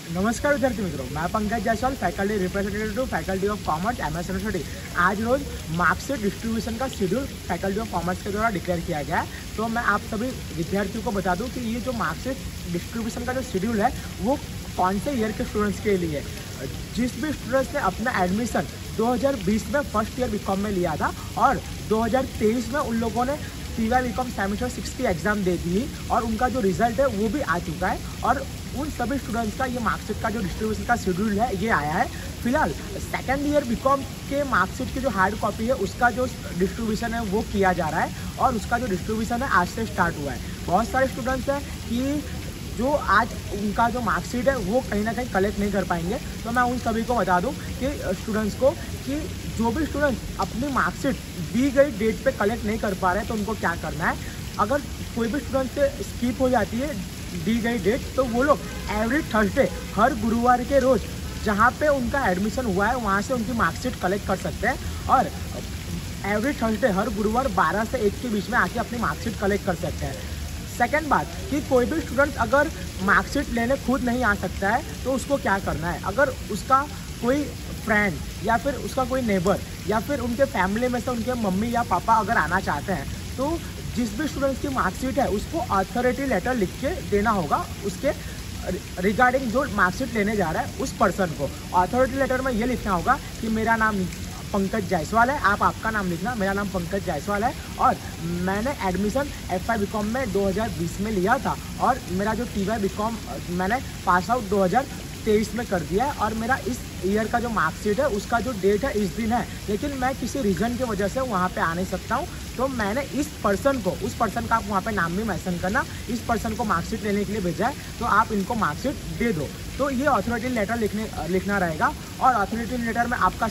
नमस्कार विद्यार्थी मित्रों, मैं Pankaj Jaiswal, faculty representative faculty of commerce MS university. आज रोज मार्कशीट डिस्ट्रीब्यूशन का शेड्यूल फैकल्टी ऑफ कॉमर्स के द्वारा डिक्लेयर किया गया है। तो मैं आप सभी विद्यार्थियों को बता दूं कि ये जो मार्कशीट डिस्ट्रीब्यूशन का जो शेड्यूल है वो कौन से ईयर के स्टूडेंट्स के लिए है। जिस भी स्टूडेंट्स ने अपना एडमिशन 2020 में फर्स्ट ईयर बीकॉम में लिया था और 2023 में उन लोगों ने TY बीकॉम सेमेस्टर 6 की एग्ज़ाम दे दी और उनका जो रिजल्ट है वो भी आ चुका है और उन सभी स्टूडेंट्स का ये मार्कशीट का जो डिस्ट्रीब्यूशन का शेड्यूल है ये आया है। फिलहाल सेकेंड ईयर बीकॉम के मार्कशीट की जो हार्ड कॉपी है उसका जो डिस्ट्रीब्यूशन है वो किया जा रहा है और उसका जो डिस्ट्रीब्यूशन है आज से स्टार्ट हुआ है। बहुत सारे स्टूडेंट्स हैं कि जो आज उनका जो मार्कशीट है वो कहीं ना कहीं कलेक्ट नहीं कर पाएंगे। तो मैं उन सभी को बता दूं कि स्टूडेंट्स को कि जो भी स्टूडेंट्स अपनी मार्कशीट दी गई डेट पे कलेक्ट नहीं कर पा रहे तो उनको क्या करना है। अगर कोई भी स्टूडेंट से स्किप हो जाती है दी गई डेट तो वो लोग एवरी थर्सडे हर गुरुवार के रोज़ जहाँ पे उनका एडमिशन हुआ है वहाँ से उनकी मार्कशीट कलेक्ट कर सकते हैं और एवरी थर्सडे हर गुरुवार 12 से 1 के बीच में आके अपनी मार्कशीट कलेक्ट कर सकते हैं। सेकेंड बात कि कोई भी स्टूडेंट अगर मार्कशीट लेने खुद नहीं आ सकता है तो उसको क्या करना है। अगर उसका कोई फ्रेंड या फिर उसका कोई नेबर या फिर उनके फैमिली में से उनके मम्मी या पापा अगर आना चाहते हैं तो जिस भी स्टूडेंट्स की मार्कशीट है उसको अथॉरिटी लेटर लिख के देना होगा उसके रिगार्डिंग जो मार्कशीट लेने जा रहा है उस पर्सन को। अथॉरिटी लेटर में ये लिखना होगा कि मेरा नाम पंकज जायसवाल है, आप आपका नाम लिखना, मेरा नाम पंकज जायसवाल है और मैंने एडमिशन FY बीकॉम में 2020 में लिया था और मेरा जो TY बीकॉम मैंने पास आउट 2023 में कर दिया है और मेरा इस ईयर का जो मार्कशीट है उसका जो डेट है इस दिन है, लेकिन मैं किसी रीज़न की वजह से वहाँ पे आ नहीं सकता हूँ। तो मैंने इस पर्सन को, उस पर्सन का आप वहाँ पे नाम भी मेंशन करना, इस पर्सन को मार्कशीट लेने के लिए भेजा है तो आप इनको मार्कशीट दे दो। तो ये अथॉरिटी लेटर लिखना रहेगा और अथॉरिटी लेटर में आपका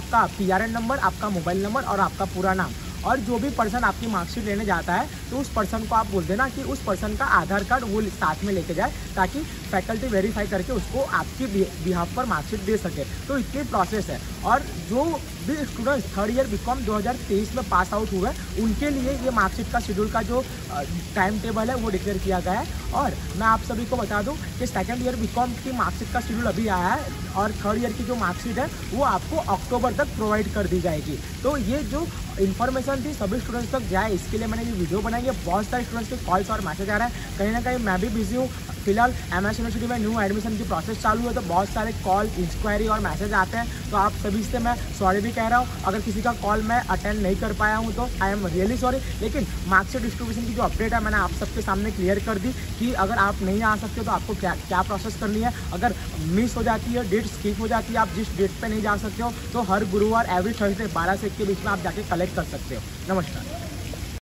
PRN नंबर, आपका मोबाइल नंबर और आपका पूरा नाम और जो भी पर्सन आपकी मार्कशीट लेने जाता है तो उस पर्सन को आप बोल देना कि उस पर्सन का आधार कार्ड वो साथ में लेके जाए ताकि फैकल्टी वेरीफाई करके उसको आपकी बिहाफ पर मार्कशीट दे सके। तो इतनी प्रोसेस है और जो भी स्टूडेंट्स थर्ड ईयर बीकॉम 2023 में पास आउट हुए उनके लिए ये मार्कशीट का शेड्यूल का जो टाइम टेबल है वो डिक्लेयर किया गया है। और मैं आप सभी को बता दूं कि सेकेंड ईयर बीकॉम की मार्कशीट का शेड्यूल अभी आया है और थर्ड ईयर की जो मार्कशीट है वो आपको अक्टूबर तक प्रोवाइड कर दी जाएगी। तो ये जो इन्फॉर्मेशन थी सभी स्टूडेंट्स तक जाए इसके लिए मैंने ये वीडियो बनाई है। बहुत सारे स्टूडेंट्स के कॉल्स और मैसेज आ रहे हैं, कहीं ना कहीं मैं भी बिजी हूँ। फिलहाल MS यूनिवर्सिटी में न्यू एडमिशन की प्रोसेस चालू है तो बहुत सारे कॉल, इंक्वायरी और मैसेज आते हैं। तो आप सभी से मैं सॉरी भी कह रहा हूँ अगर किसी का कॉल मैं अटेंड नहीं कर पाया हूँ तो आई एम रियली सॉरी। लेकिन मार्कशीट डिस्ट्रीब्यूशन की जो अपडेट है मैंने आप सबके सामने क्लियर कर दी कि अगर आप नहीं आ सकते तो आपको क्या प्रोसेस करनी है। अगर मिस हो जाती है, डेट स्किप हो जाती है, आप जिस डेट पे नहीं जा सकते हो तो हर गुरुवार एवरी थर्सडे 12 से 1 के बीच में आप जाके कलेक्ट कर सकते हो। नमस्कार।